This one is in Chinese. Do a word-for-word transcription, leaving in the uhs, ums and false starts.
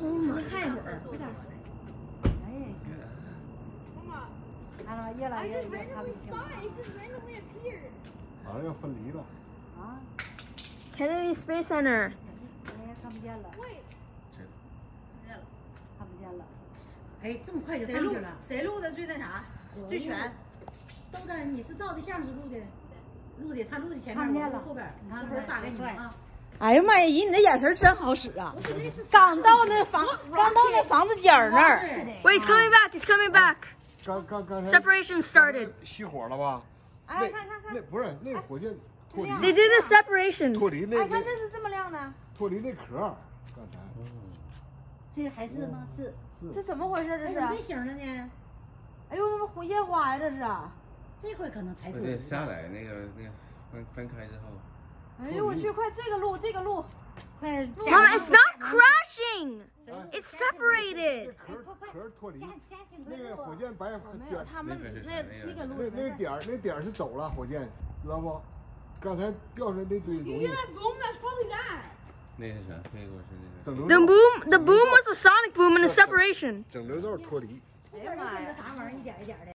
我看一会儿，快点。 哎，看了越来越越看不清。 好像要分离了。 啊 Kennedy Space Center。 哎，看不见了。看不见了。 哎，这么快就上去了？谁录的最那啥？最全？都在，你是照的相是录的？录的，他录的前面，我录后边。你看，一会儿发给你们啊。 哎呀妈呀，姨，你的眼神真好使啊！刚到那房，刚到那房子尖儿那儿。Wait, it's coming back. It's coming back. 刚刚刚才 Separation started. 熄火了吧？ 哎，看看看， 那不是那火箭脱离。 They did the separation. 脱离那。 哎，看这是这么亮的。 脱离那壳，刚才。 这个还是吗？是。 这怎么回事？这是？ 怎么这型的呢？ 哎呦，这不烟花呀？这是。 这块可能才脱离。 离。 下来那个那个分分开之后。 哎呦我去！快这个路，这个路， 快 ！Mama, it's not crashing. It's separated. 壳壳脱离。 那个火箭白没有，他们那那个路那那点儿那点儿是走了，火箭知道不？刚才掉出来那堆东西。 那是啥？那个是那个。 The boom, the boom was the sonic boom and the separation. 整流罩脱离。 哎呀妈呀，这啥玩意儿一点一点的。